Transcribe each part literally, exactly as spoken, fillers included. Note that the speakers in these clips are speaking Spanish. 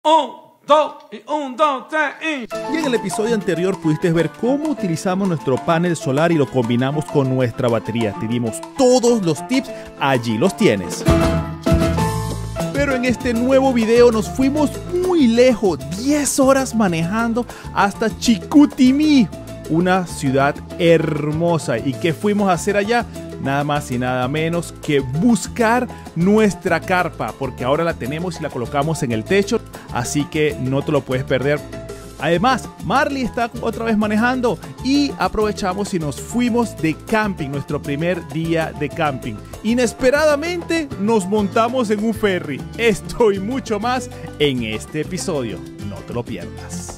Un, dos, y un, dos, tres, y... Y en el episodio anterior pudiste ver cómo utilizamos nuestro panel solar y lo combinamos con nuestra batería. Te dimos todos los tips, allí los tienes. Pero en este nuevo video nos fuimos muy lejos, diez horas manejando hasta Chicoutimi, una ciudad hermosa. ¿Y qué fuimos a hacer allá? Nada más y nada menos que buscar nuestra carpa, porque ahora la tenemos y la colocamos en el techo, así que no te lo puedes perder. Además, Marley está otra vez manejando y aprovechamos y nos fuimos de camping, nuestro primer día de camping. Inesperadamente nos montamos en un ferry. Esto y mucho más en este episodio. No te lo pierdas.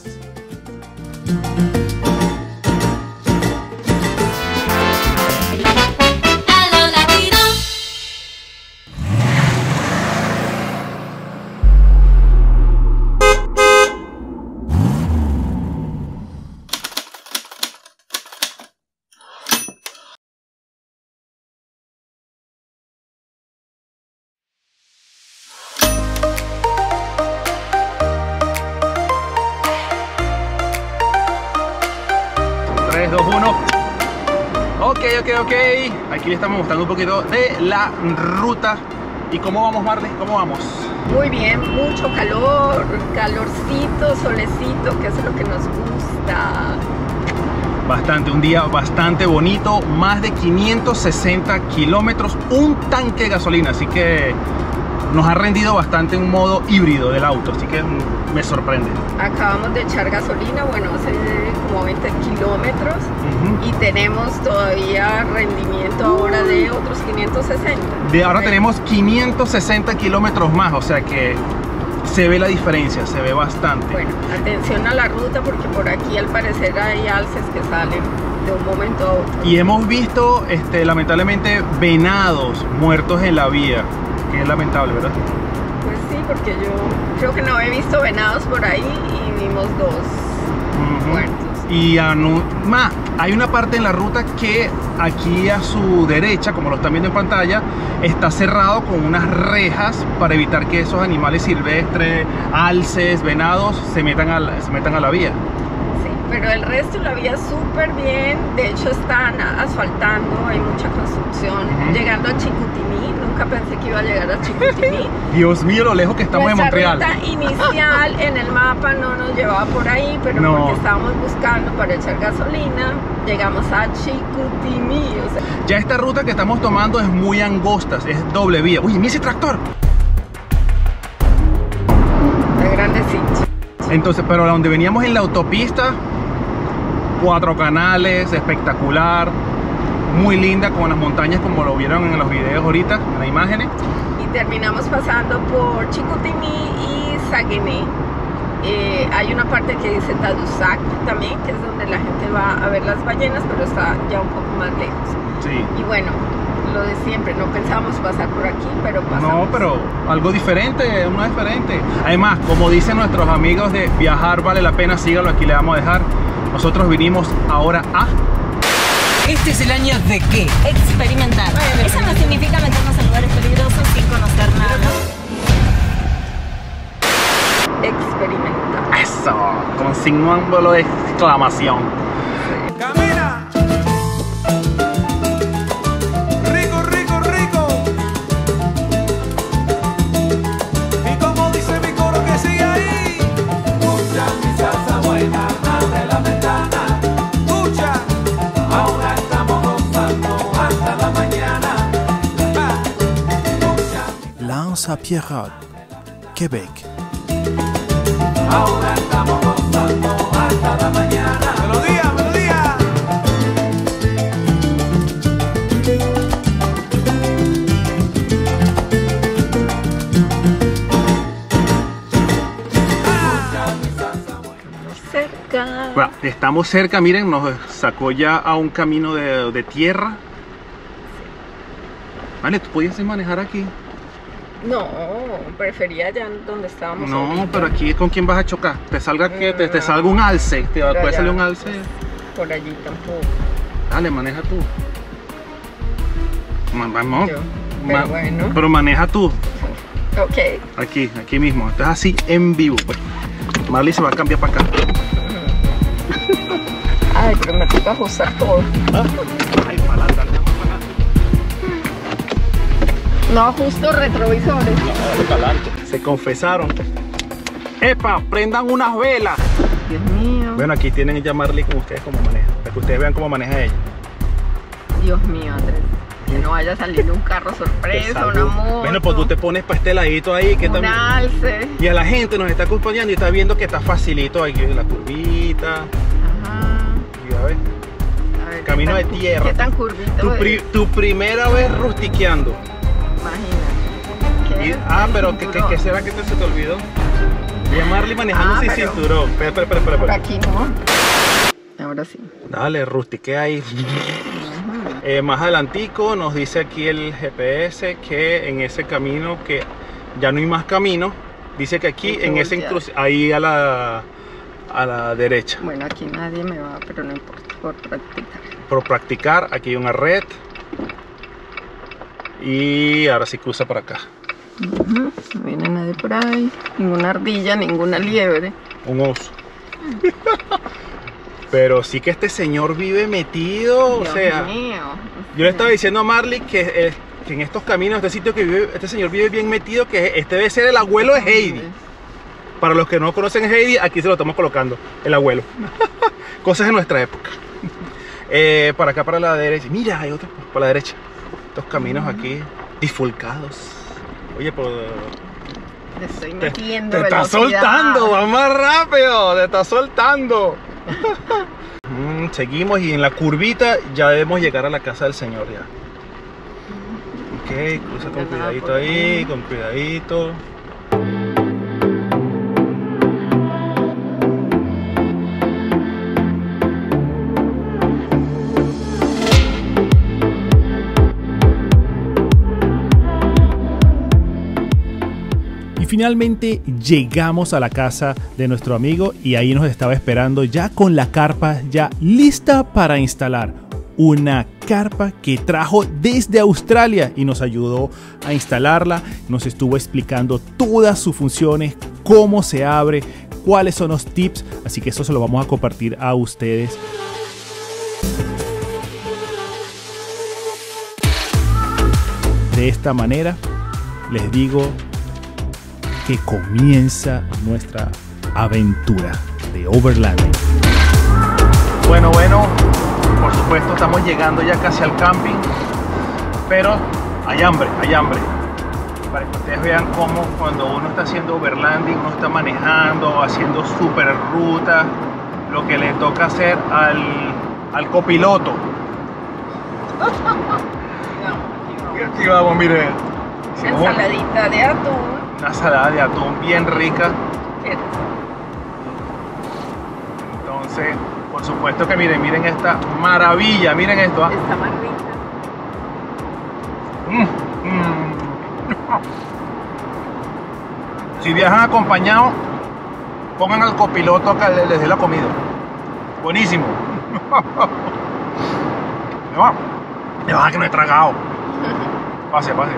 tres, dos, uno. Ok, ok, ok. Aquí le estamos mostrando un poquito de la ruta. ¿Y cómo vamos, Marley? ¿Cómo vamos? Muy bien, mucho calor, calorcito, solecito, que eso es lo que nos gusta. Bastante, un día bastante bonito. Más de quinientos sesenta kilómetros, un tanque de gasolina. Así que nos ha rendido bastante en modo híbrido del auto. Así que me sorprende. Acabamos de echar gasolina, bueno, hace como veinte kilómetros. Uh-huh. Y tenemos todavía rendimiento ahora de otros quinientos sesenta. De ahora tenemos quinientos sesenta kilómetros más, o sea que se ve la diferencia, se ve bastante. Bueno, atención a la ruta porque por aquí al parecer hay alces que salen de un momento a otro. Y hemos visto, este, lamentablemente, venados muertos en la vía, que es lamentable, ¿verdad? Pues sí, porque yo creo que no he visto venados por ahí y vimos dos uh-huh. muertos. Y a no, ma, hay una parte en la ruta que aquí a su derecha, como lo están viendo en pantalla, está cerrado con unas rejas para evitar que esos animales silvestres, alces, venados, se metan a la, se metan a la vía. Sí, pero el resto la vía súper bien. De hecho están asfaltando, hay mucha construcción. Uh-huh. Llegando a Chicoutimi, nunca pensé que iba a llegar a Chicoutimi. Dios mío, lo lejos que estamos de Montreal. La ruta inicial en el mapa no nos llevaba por ahí, pero no. Porque estábamos buscando para echar gasolina, llegamos a Chicoutimi. O sea. Ya esta ruta que estamos tomando es muy angosta, es doble vía. Uy, mira ese tractor. De grandecito. Entonces, pero donde veníamos en la autopista, cuatro canales, espectacular, muy linda, con las montañas como lo vieron en los videos ahorita, en las imágenes. Y terminamos pasando por Chicoutimi y Saguenay. Eh, hay una parte que dice Tadoussac también, que es donde la gente va a ver las ballenas, pero está ya un poco más lejos. Sí. Y bueno, lo de siempre, no pensábamos pasar por aquí, pero pasamos. No, pero algo diferente, uno diferente. Además, como dicen nuestros amigos de Viajar Vale la Pena, síganlo, aquí le vamos a dejar. Nosotros vinimos ahora a... Este es el año de qué? Experimentar. Eso no significa meternos en lugares peligrosos sin conocer nada. Experimentar. Eso, con símbolo de exclamación. ¡Camina! ¡Rico, rico, rico! Y como dice mi coro que sigue ahí. Escucha mi salsa buena, abre la ventana. Escucha, ahora estamos gozando hasta la mañana. L'Anse à Pierrot, Québec. Ahora estamos gozando hasta la mañana. ¡Melodía, melodía! Cerca. Bueno, estamos cerca, miren, nos sacó ya a un camino de, de tierra. Vale, ¿tú podías manejar aquí? No, prefería allá donde estábamos. No, ahorita. pero aquí ¿con quién vas a chocar? Te salga que te, te salga un alce, te puede salir un alce. Por allí tampoco. Dale, maneja tú. Vamos. Yo. Pero Ma bueno. Pero maneja tú. Ok. Aquí, aquí mismo. Esto es así en vivo, pues. Marley se va a cambiar para acá. Ay, pero me toca ajustar todo. ¿Ah? Ay, para adelante, dale más para adelante. No ajusto retrovisores. Dale para adelante. Se confesaron. ¡Epa! ¡Prendan unas velas! Dios mío. Bueno, aquí tienen ya Marley como ustedes cómo maneja. Para que ustedes vean cómo maneja ella. Dios mío, Andrés. Que no vaya a salir un carro sorpresa, una moto. Bueno, pues tú te pones para este ladito ahí. Que un también... alce. Y a la gente nos está acompañando y está viendo que está facilito aquí en la curvita. Ajá. Y a ver, A ver, camino ¿qué de tan- tierra. ¿Qué tan curvito Tu, es? pri- tu primera vez rustiqueando. Imagínate. ¿Qué Y- es ah, el pero ¿qué, qué, cinturón? qué será que te, se te olvidó? Vi a Marley manejando Ah, sin pero- cinturón. Espera, espera, espera, espera, Por espera. aquí no. Ahora sí. Dale, rustiquea ahí. Eh, más adelantico nos dice aquí el G P S que en ese camino que ya no hay más camino. Dice que aquí Hay que en ese voltear. inclusive ahí a la, a la derecha. Bueno, aquí nadie me va, pero no importa, por practicar. Por practicar, aquí hay una red. Y ahora sí cruza por acá. Ujú, no viene nadie por ahí. Ninguna ardilla, ninguna liebre. Un oso. Pero sí que este señor vive metido, Dios o sea, mío. yo le estaba diciendo a Marley que, eh, que en estos caminos, este sitio que vive, este señor vive bien metido, que este debe ser el abuelo de Heidi. Para los que no conocen a Heidi, aquí se lo estamos colocando, el abuelo. Cosas de nuestra época. Eh, para acá, para la derecha. Mira, hay otro para la derecha. Estos caminos aquí, difulcados. Oye, pues... Le estoy Te, metiendo te está velocidad. soltando, va más rápido, te está soltando. Mm, seguimos y en la curvita ya debemos llegar a la casa del señor ya. Ok, cruza con Ya nada cuidadito por ahí, ahí. con cuidadito. Y finalmente llegamos a la casa de nuestro amigo y ahí nos estaba esperando ya con la carpa ya lista para instalar. Una carpa que trajo desde Australia y nos ayudó a instalarla. Nos estuvo explicando todas sus funciones, cómo se abre, cuáles son los tips. Así que eso se lo vamos a compartir a ustedes. De esta manera les digo que comienza nuestra aventura de overlanding. Bueno, bueno, por supuesto estamos llegando ya casi al camping, pero hay hambre, hay hambre. Para que ustedes vean cómo cuando uno está haciendo overlanding, uno está manejando, haciendo super ruta, lo que le toca hacer al, al copiloto. Y aquí vamos, miren. Una ensaladita de atún. Una salada de atún bien rica. Qué rico. Entonces, por supuesto que miren, miren esta maravilla, miren esto. ¿ah? Está más rica. Mm, mm. Si viajan acompañados, pongan al copiloto acá, les les dé la comida. Buenísimo. No, de verdad que no he tragado. Pase, pase.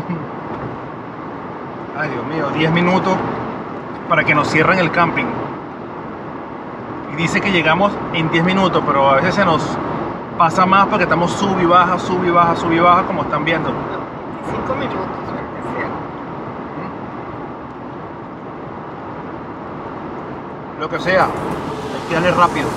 Ay, Dios mío, diez minutos para que nos cierren el camping. Y dice que llegamos en diez minutos, pero a veces se nos pasa más porque estamos sub y baja, sub y baja, sub y baja, como están viendo. Cinco minutos, ¿verdad? Lo que sea, hay que darle rápido.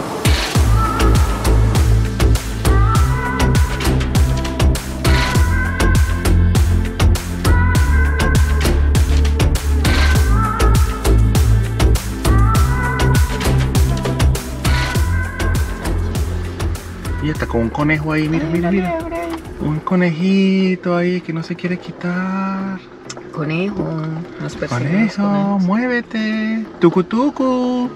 Y está con un conejo ahí, mira, mira, mira. Un conejito ahí que no se quiere quitar. Conejo, nos persiguen los Conejo, conejos. muévete. Tucu tucu.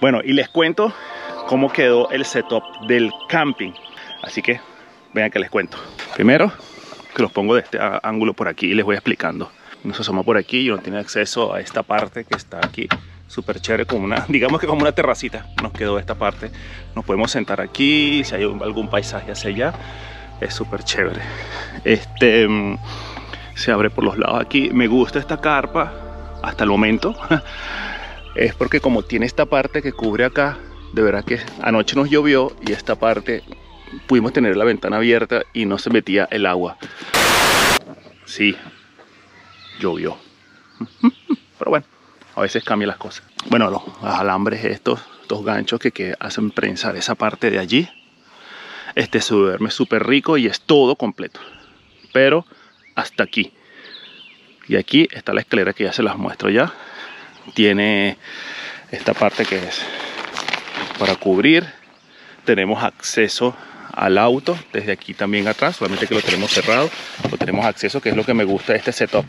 Bueno, y les cuento cómo quedó el setup del camping. Así que vean que les cuento. Primero, que los pongo de este ángulo por aquí y les voy explicando. Uno se asoma por aquí y uno tiene acceso a esta parte que está aquí. Súper chévere, como una, digamos que como una terracita nos quedó esta parte. Nos podemos sentar aquí, si hay algún paisaje hacia allá, es súper chévere. Este, se abre por los lados aquí. Me gusta esta carpa hasta el momento. Es porque como tiene esta parte que cubre acá, de verdad que anoche nos llovió y esta parte pudimos tener la ventana abierta y no se metía el agua. Sí, llovió. Pero bueno, a veces cambian las cosas. Bueno, los alambres estos, estos ganchos que, que hacen prensar esa parte de allí. Este se duerme súper rico y es todo completo. Pero hasta aquí. Y aquí está la escalera que ya se las muestro ya. Tiene esta parte que es para cubrir. Tenemos acceso al auto desde aquí también atrás, solamente que lo tenemos cerrado. Lo tenemos acceso, que es lo que me gusta de este setup.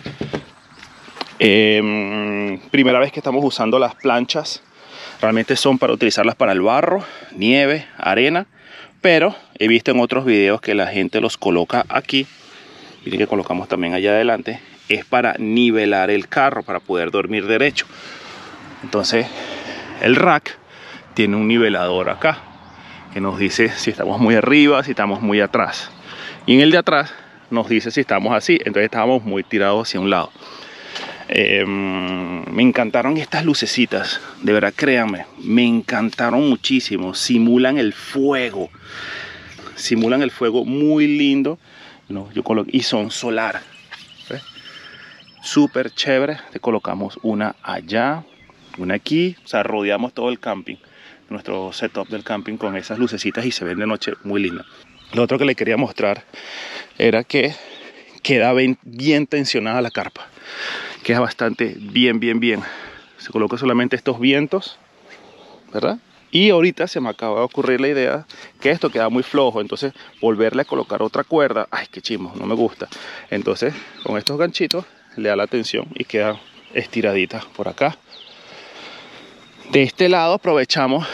Eh, primera vez que estamos usando las planchas. Realmente son para utilizarlas para el barro, nieve, arena. Pero he visto en otros videos que la gente los coloca aquí. Miren que colocamos también allá adelante. Es para nivelar el carro, para poder dormir derecho. Entonces el rack tiene un nivelador acá que nos dice si estamos muy arriba, si estamos muy atrás. Y en el de atrás nos dice si estamos así. Entonces estábamos muy tirados hacia un lado. Eh, me encantaron estas lucecitas, de verdad, créanme, me encantaron muchísimo. Simulan el fuego, simulan el fuego muy lindo, ¿no? Yo colo y son solar, ¿ves? Súper chévere. Te colocamos una allá, una aquí, o sea, rodeamos todo el camping, nuestro setup del camping con esas lucecitas y se ven de noche muy linda. Lo otro que le quería mostrar era que queda bien, bien tensionada la carpa. Queda bastante bien, bien, bien. Se coloca solamente estos vientos, ¿verdad? Y ahorita se me acaba de ocurrir la idea que esto queda muy flojo. Entonces volverle a colocar otra cuerda. Ay, qué chimo, no me gusta. Entonces con estos ganchitos le da la tensión y queda estiradita por acá. De este lado aprovechamos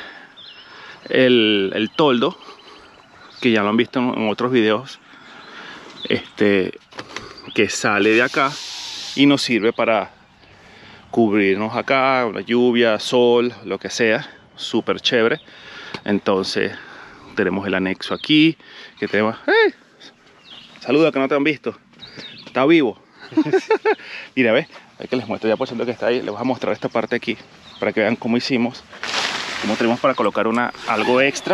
el, el toldo, que ya lo han visto en, en otros videos. Este, que sale de acá y nos sirve para cubrirnos acá, la lluvia, sol, lo que sea. Súper chévere. Entonces tenemos el anexo aquí, que tenemos... ¡Hey! Saluda, que no te han visto. Está vivo. Mira, ¿ves? Hay que les muestro ya por ciento que está ahí. Les voy a mostrar esta parte aquí para que vean cómo hicimos, cómo tenemos para colocar una, algo extra.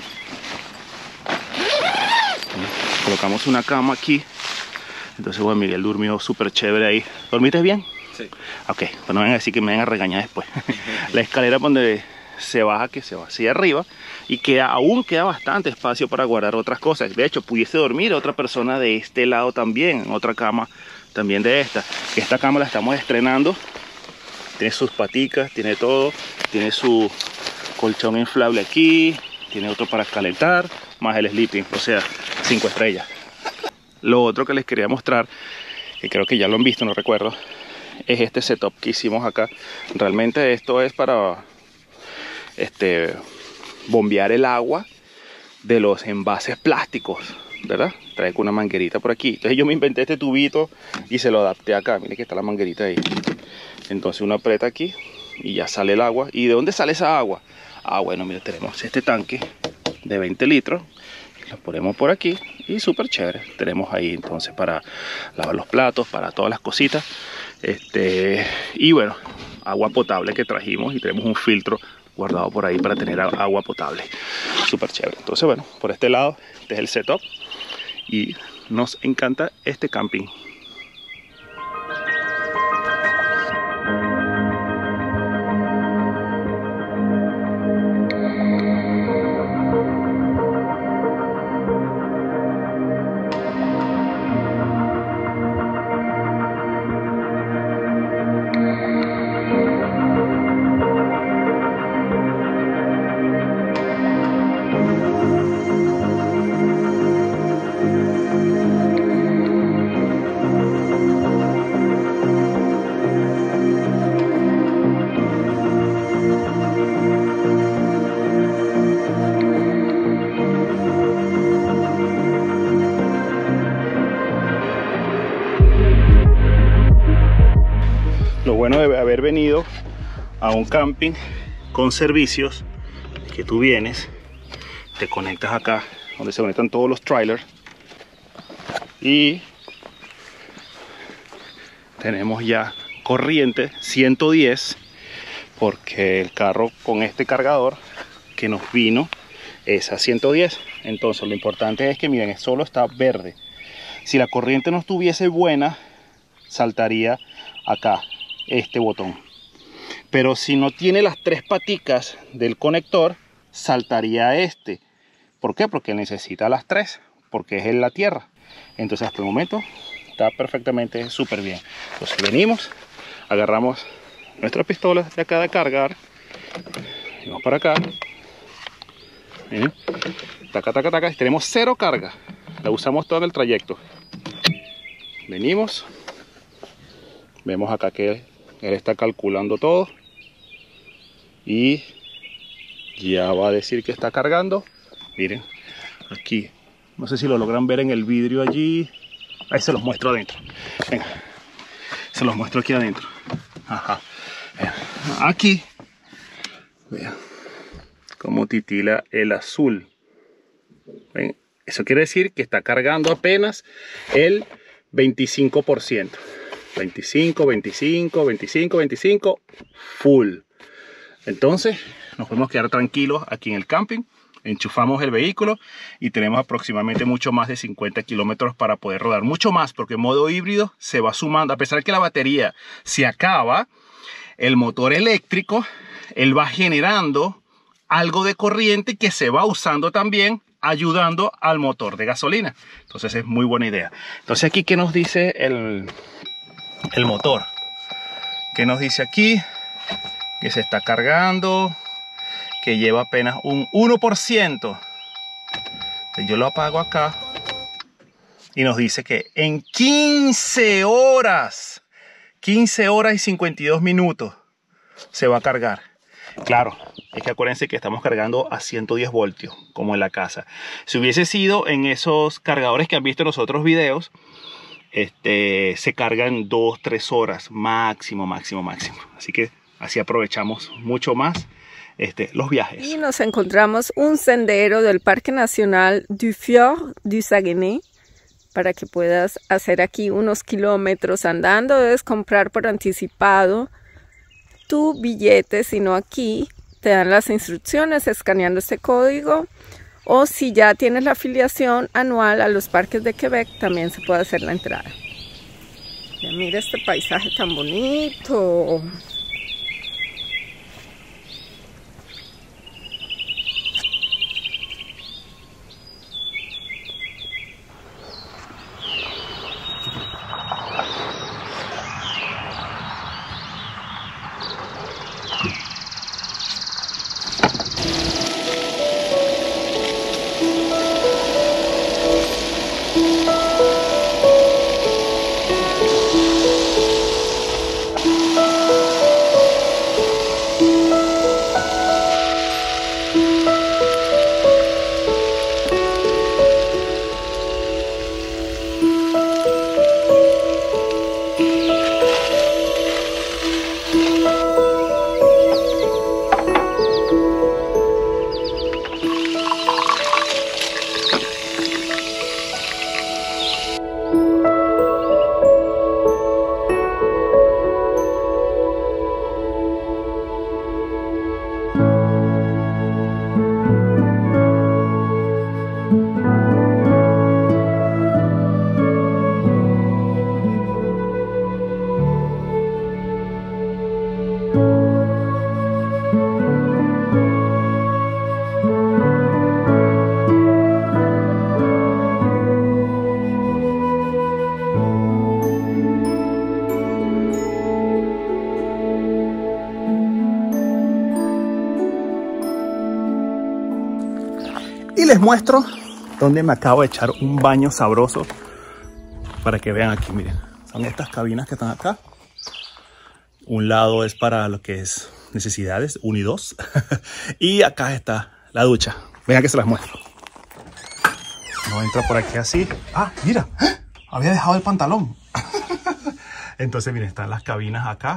Colocamos una cama aquí. Entonces, bueno, Miguel durmió súper chévere ahí. ¿Dormiste bien? Sí. Ok, pues no vengan a decir que me vengan a regañar después. La escalera donde se baja, que se va hacia arriba, y queda, aún queda bastante espacio para guardar otras cosas. De hecho, pudiese dormir otra persona de este lado también, en otra cama también de esta. Esta cama la estamos estrenando. Tiene sus paticas, tiene todo. Tiene su colchón inflable aquí. Tiene otro para calentar, más el sleeping, o sea, cinco estrellas. Lo otro que les quería mostrar, que creo que ya lo han visto, no recuerdo, es este setup que hicimos acá. Realmente esto es para este, bombear el agua de los envases plásticos, ¿verdad? Trae con una manguerita por aquí. Entonces yo me inventé este tubito y se lo adapté acá. Miren que está la manguerita ahí. Entonces uno aprieta aquí y ya sale el agua. ¿Y de dónde sale esa agua? Ah, bueno, mira, tenemos este tanque de veinte litros. Lo ponemos por aquí y súper chévere. Tenemos ahí entonces para lavar los platos, para todas las cositas. Este, y bueno, agua potable que trajimos y tenemos un filtro guardado por ahí para tener agua potable. Súper chévere. Entonces, bueno, por este lado, este es el setup y nos encanta este camping. lo bueno de haber venido a un camping con servicios, que tú vienes, te conectas acá donde se conectan todos los trailers y tenemos ya corriente ciento diez, porque el carro con este cargador que nos vino es a ciento diez. Entonces lo importante es que miren, solo está verde. Si la corriente no estuviese buena, saltaría acá este botón, pero si no tiene las tres paticas del conector, saltaría este. ¿Por qué? Porque necesita las tres, porque es en la tierra. Entonces hasta el momento está perfectamente súper bien. Entonces venimos, agarramos nuestras pistolas de acá de cargar, venimos para acá, miren, taca, taca, taca, tenemos cero carga, la usamos todo el trayecto. Venimos, vemos acá que él está calculando todo y ya va a decir que está cargando. Miren, aquí, no sé si lo logran ver en el vidrio allí. Ahí se los muestro adentro. Venga, se los muestro aquí adentro. Ajá. Vean. Aquí, vean cómo titila el azul. ¿Ven? Eso quiere decir que está cargando apenas el veinticinco por ciento. veinticinco, veinticinco, veinticinco, veinticinco, full. Entonces nos podemos quedar tranquilos aquí en el camping. Enchufamos el vehículo y tenemos aproximadamente mucho más de cincuenta kilómetros para poder rodar. Mucho más, porque en modo híbrido se va sumando. A pesar de que la batería se acaba, el motor eléctrico, él va generando algo de corriente que se va usando también, ayudando al motor de gasolina. Entonces es muy buena idea. Entonces aquí, ¿qué nos dice el, el motor? ¿Qué nos dice aquí? Que se está cargando, que lleva apenas un uno por ciento. Yo lo apago acá y nos dice que en quince horas, quince horas y cincuenta y dos minutos se va a cargar. Claro, es que acuérdense que estamos cargando a ciento diez voltios, como en la casa. Si hubiese sido en esos cargadores que han visto en los otros videos, este, se cargan dos, tres horas máximo, máximo, máximo. Así que así aprovechamos mucho más Este, los viajes. Y nos encontramos un sendero del Parque Nacional du Fjord du Saguenay para que puedas hacer aquí unos kilómetros andando. Debes comprar por anticipado tu billete, sino aquí te dan las instrucciones escaneando este código, o si ya tienes la afiliación anual a los parques de Quebec, también se puede hacer la entrada. Ya mira este paisaje tan bonito. Y les muestro donde me acabo de echar un baño sabroso, para que vean aquí. Miren, son estas cabinas que están acá. Un lado es para lo que es necesidades, uno y dos. Y acá está la ducha. Vean que se las muestro. No entra por aquí así. Ah, mira, había dejado el pantalón. Entonces miren, están las cabinas acá.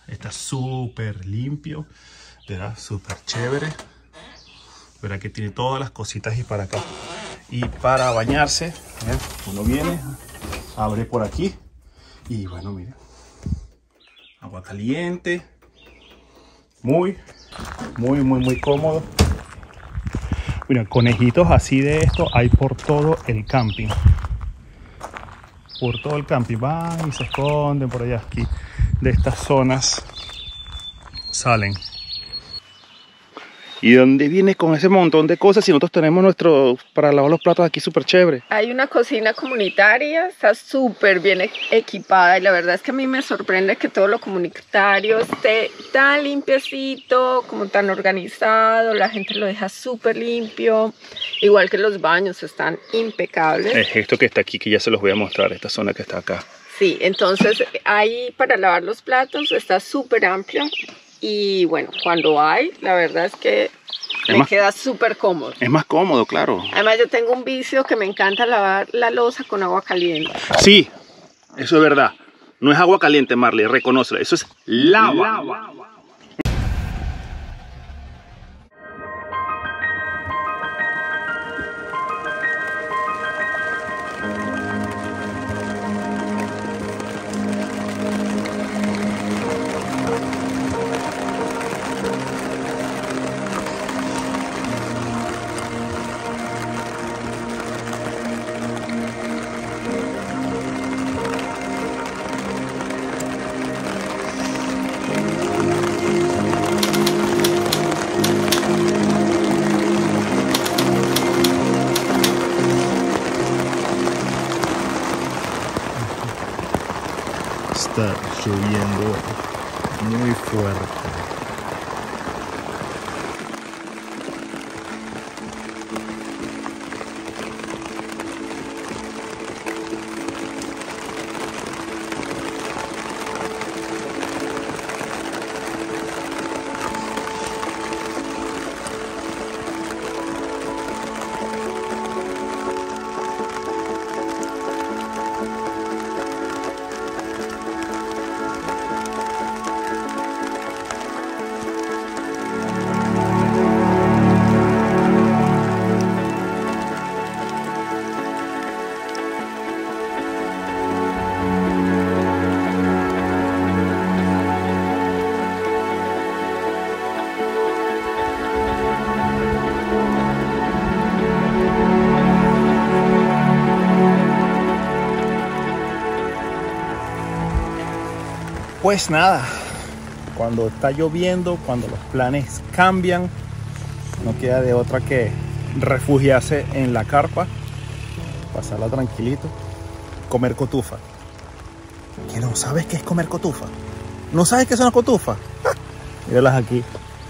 Está súper limpio, ¿verdad? Súper chévere. Verá que tiene todas las cositas y para acá. Y para bañarse, ¿eh? Uno viene, abre por aquí y bueno, miren, agua caliente, muy, muy, muy, muy cómodo. Mira, conejitos así de esto hay por todo el camping. Por todo el camping van y se esconden por allá. Aquí de estas zonas salen. ¿Y dónde viene con ese montón de cosas si nosotros tenemos nuestro para lavar los platos aquí súper chévere? Hay una cocina comunitaria, está súper bien equipada y la verdad es que a mí me sorprende que todo lo comunitario esté tan limpiecito, como tan organizado, la gente lo deja súper limpio, igual que los baños están impecables. Es esto que está aquí que ya se los voy a mostrar, esta zona que está acá. Sí, entonces ahí para lavar los platos está súper amplio. Y bueno, cuando hay, la verdad es que es me más, queda súper cómodo. Es más cómodo, claro. Además yo tengo un vicio que me encanta lavar la loza con agua caliente. Sí, eso es verdad. No es agua caliente, Marley, reconócelo. Eso es lava. lava. Está lloviendo muy fuerte. Pues nada, cuando está lloviendo, cuando los planes cambian, no queda de otra que refugiarse en la carpa, pasarla tranquilito, comer cotufa. ¿Que no sabes qué es comer cotufa? ¿No sabes qué es una cotufa? Míralas aquí.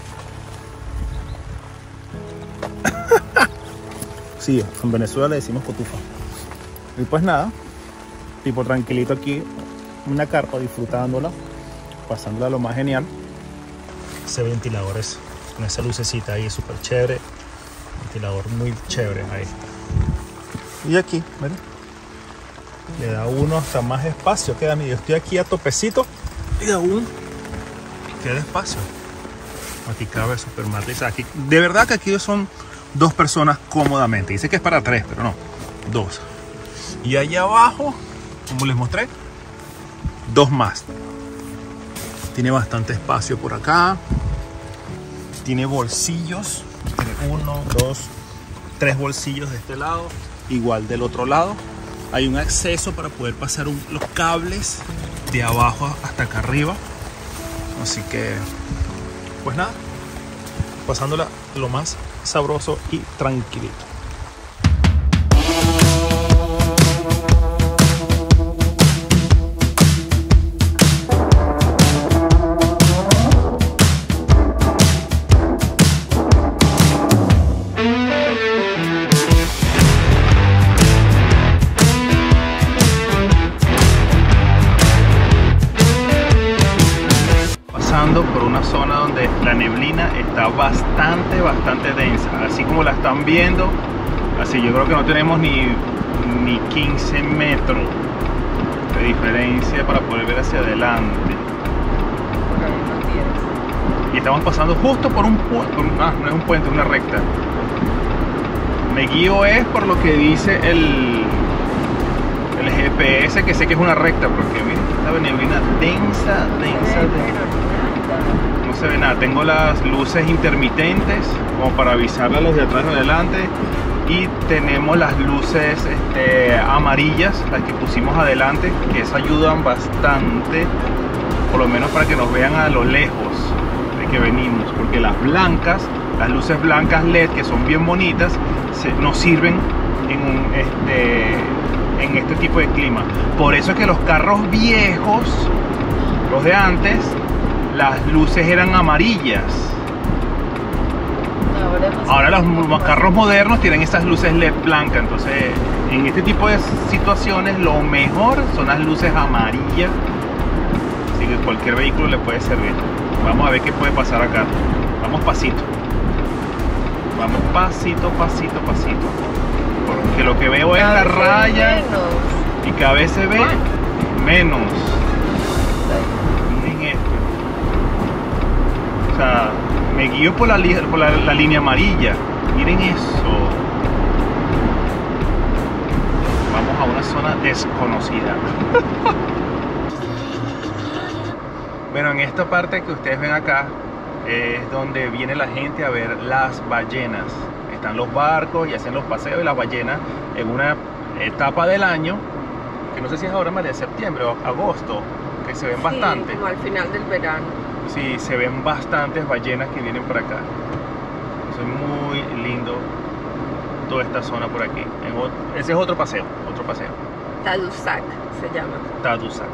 Sí, en Venezuela le decimos cotufa. Y pues nada, tipo tranquilito aquí, una carpa, disfrutándola, pasándola lo más genial. Ese ventilador es con esa lucecita ahí súper chévere, ventilador muy chévere ahí. Y aquí, ¿verdad? Le da uno hasta más espacio, queda, yo estoy aquí a topecito y aún queda espacio. Aquí cabe súper más. Aquí, de verdad que aquí son dos personas cómodamente. Dice que es para tres, pero no, dos. Y allá abajo, como les mostré, dos más. Tiene bastante espacio por acá. Tiene bolsillos. Tiene uno, dos, tres bolsillos de este lado. Igual del otro lado. Hay un acceso para poder pasar un, los cables de abajo hasta acá arriba. Así que, pues nada, pasándola lo más sabroso y tranquilito. Por una zona donde la neblina está bastante bastante densa, así como la están viendo, así yo creo que no tenemos ni, ni quince metros de diferencia para poder ver hacia adelante. por ahí unos días. Y estamos pasando justo por un puente, ah, no es un puente, es una recta. Me guío es por lo que dice el, el G P S, que sé que es una recta, porque miren, esta neblina densa, densa, densa. No se ve nada. Tengo las luces intermitentes como para avisarle a los de atrás y adelante. Y tenemos las luces este, amarillas, las que pusimos adelante, que eso ayudan bastante, por lo menos para que nos vean a lo lejos de que venimos, porque las blancas, las luces blancas L E D, que son bien bonitas, se, nos sirven en, un, este, en este tipo de clima. Por eso es que los carros viejos, los de antes, las luces eran amarillas. Ahora los, los carros modernos tienen esas luces L E D blancas. Entonces en este tipo de situaciones lo mejor son las luces amarillas, así que cualquier vehículo le puede servir. Vamos a ver qué puede pasar acá. Vamos pasito, vamos pasito, pasito, pasito, porque lo que veo es la raya y cada vez se ve menos. Miren esto, o sea, me guío por la, por la, la línea amarilla. Miren eso. Vamos a una zona desconocida. Bueno, en esta parte que ustedes ven acá es donde viene la gente a ver las ballenas. Están los barcos y hacen los paseos de las ballenas en una etapa del año, que no sé si es ahora, María, septiembre o agosto, que se ven Sí, bastante. como al final del verano. Sí, se ven bastantes ballenas que vienen por acá. Es muy lindo toda esta zona por aquí. Ese es otro paseo, otro paseo. Tadoussac se llama. Tadoussac.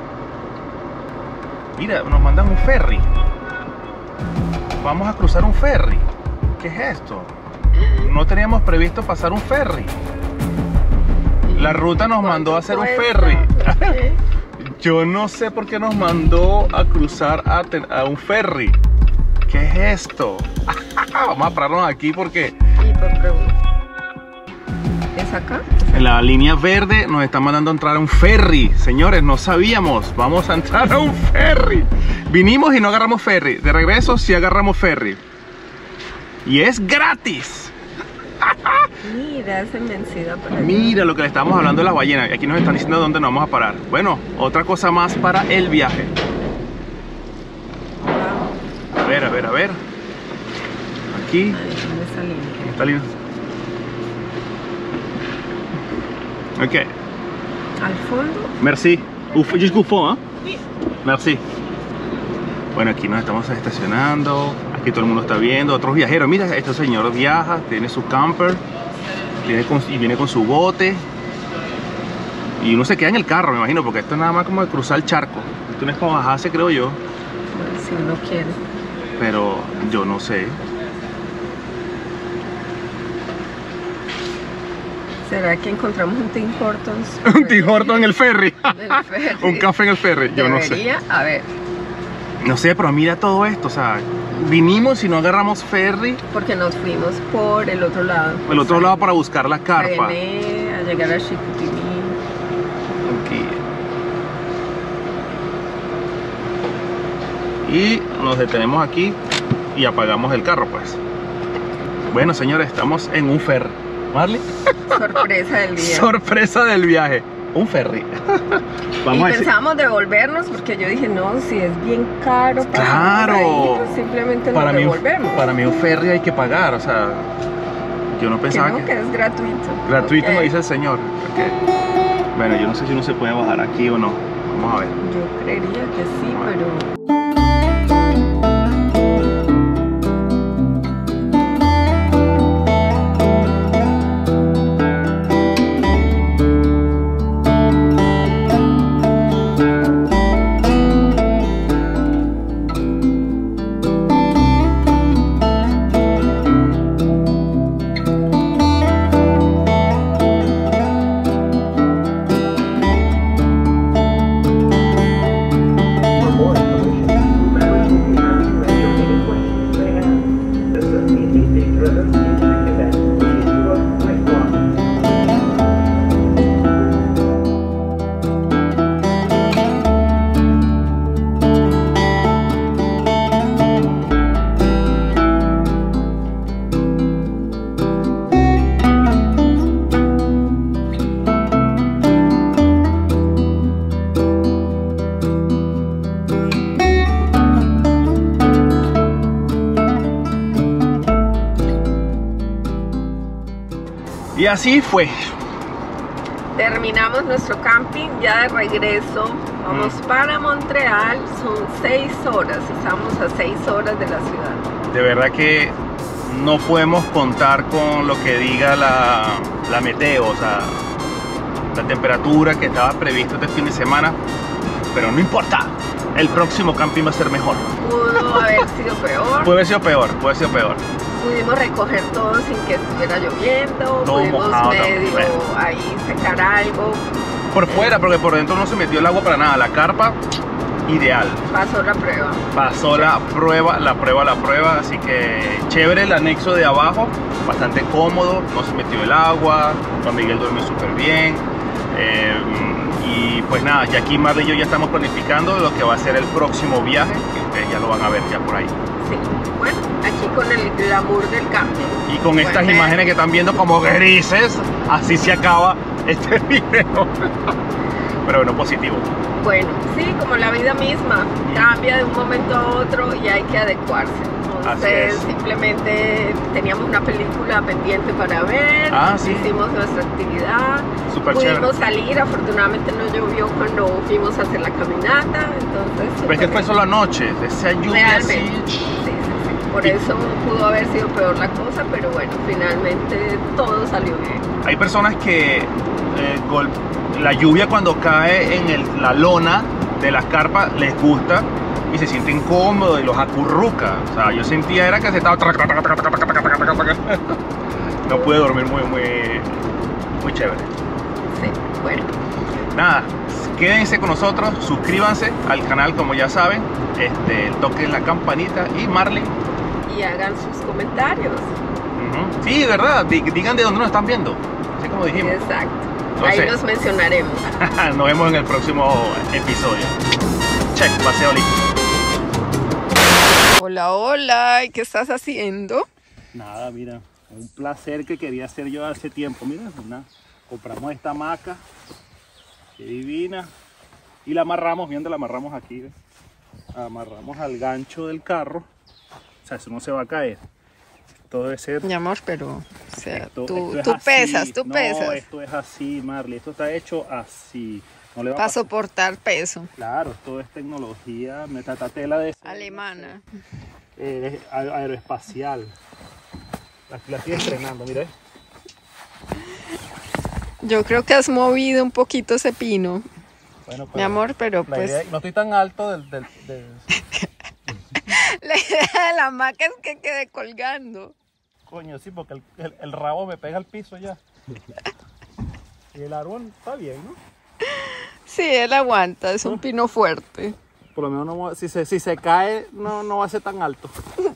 Mira, nos mandan un ferry. Vamos a cruzar un ferry. ¿Qué es esto? No teníamos previsto pasar un ferry. La ruta nos mandó a hacer un ferry. Yo no sé por qué nos mandó a cruzar a, a un ferry. ¿Qué es esto? Vamos a pararnos aquí porque Y por pregunta. ¿Es acá? en la línea verde nos están mandando a entrar a un ferry. Señores, no sabíamos. Vamos a entrar a un ferry. Vinimos y no agarramos ferry. De regreso sí agarramos ferry. Y es gratis. Mira, esa inmensidad por allá. Mira lo que le estamos hablando de las ballenas. Aquí nos están diciendo dónde nos vamos a parar. Bueno, otra cosa más para el viaje. Wow. A ver, a ver, a ver. Aquí. Ahí, ¿dónde esa línea? Está lindo. Ok. Al fondo. Merci. Uf, just go fond, ¿eh? Merci. Bueno, aquí nos estamos estacionando. Aquí todo el mundo está viendo. Otros viajeros. Mira, este señor viaja. Tiene su camper. Tiene con, y viene con su bote. Y uno se queda en el carro, me imagino. Porque esto es nada más como de cruzar el charco. Esto no es para bajarse, creo yo. Pues, si uno quiere. Pero yo no sé. ¿Será que encontramos un Tim Hortons? Un Tim Hortons en el ferry. Del ferry. Un café en el ferry. Yo no sé. Debería, a ver. No sé, pero mira todo esto. O sea, vinimos y no agarramos ferry. Porque nos fuimos por el otro lado. El otro lado para buscar la carpa. Saguenay, a llegar a Chicoutimi. Aquí. Y nos detenemos aquí y apagamos el carro, pues. Bueno, señores, estamos en un ferry. ¿Marley? Sorpresa del día. Sorpresa del viaje. Un ferry. Vamos y a decir. pensábamos devolvernos porque yo dije, no, si es bien caro. Claro. Ahí, pues simplemente nos Para mí, un- devolvemos. para mí un ferry hay que pagar, o sea, yo no que pensaba no, que... que es gratuito. Gratuito, Ok. me dice el señor. Ok. Bueno, yo no sé si uno se puede bajar aquí o no. Vamos a ver. Yo creería que sí, pero... Y así fue. Terminamos nuestro camping ya de regreso. Vamos Mm. para Montreal. Son seis horas. Estamos a seis horas de la ciudad. De verdad que no podemos contar con lo que diga la, la meteo, o sea, la temperatura que estaba prevista este fin de semana, pero no importa, el próximo camping va a ser mejor. Pudo haber sido peor. Puede haber sido peor, puede haber sido peor. Pudimos recoger todo sin que estuviera lloviendo. Todo Pudimos mojado medio también. ahí secar algo. Por fuera, porque por dentro no se metió el agua para nada, la carpa, ideal. Pasó la prueba. Pasó la prueba, la prueba, la prueba, así que chévere el anexo de abajo, bastante cómodo, no se metió el agua, Juan Miguel duerme súper bien. Eh, y pues nada, ya aquí Marley y yo ya estamos planificando lo que va a ser el próximo viaje, que ustedes ya lo van a ver ya por ahí. Sí. Bueno, aquí con el glamour del camping. Y con estas Pueden ver. imágenes que están viendo como grises, así se acaba este video. Pero bueno, positivo. Bueno, sí, como la vida misma, cambia de un momento a otro y hay que adecuarse. Entonces, es. simplemente teníamos una película pendiente para ver, Ah, sí. hicimos nuestra actividad, Súper pudimos chévere. salir, afortunadamente no llovió cuando fuimos a hacer la caminata, entonces... Pero es que súper fue bien. solo anoche, esa lluvia Realmente, así. sí, sí, sí. Por Y- eso pudo haber sido peor la cosa, pero bueno, finalmente todo salió bien. Hay personas que eh, gol- la lluvia cuando cae en el- la lona de la carpa les gusta y se sienten cómodos y los acurruca. O sea, yo sentía era que se estaba... No pude dormir muy, muy, muy chévere. Sí, bueno. Nada, quédense con nosotros, suscríbanse al canal como ya saben, este, toquen la campanita y Marley. Y hagan sus comentarios. Ujú. Sí, de verdad, di- digan de dónde nos están viendo, así como dijimos. Exacto. Entonces- Ahí los mencionaremos. Nos vemos en el próximo episodio. Check, paseo listo. Hola, hola. ¿Y qué estás haciendo? Nada, mira, un placer que quería hacer yo hace tiempo. Mira, una, compramos esta hamaca, qué divina, y la amarramos, viendo la amarramos aquí, ¿ves? Amarramos al gancho del carro, o sea, eso no se va a caer. Esto debe ser... Mi amor, pero, o sea, esto- tú, esto es tú así. pesas, tú No, pesas. esto es así, Marley, esto está hecho así. No le va a Para pasar- soportar peso. Claro, esto es tecnología, metatela de... Alemana. eh, a- aeroespacial. Aquí la estoy estrenando, mira. Yo creo que has movido un poquito ese pino, Bueno, mi amor, pero la pues idea- no estoy tan alto del... del, del- la idea de la hamaca es que quede colgando. Coño, sí, porque el, el- el rabo me pega al piso ya. Y el árbol está bien, ¿no? Sí, él aguanta, es un pino fuerte. Por lo menos no, va- si, se, si se cae no, no va a ser tan alto.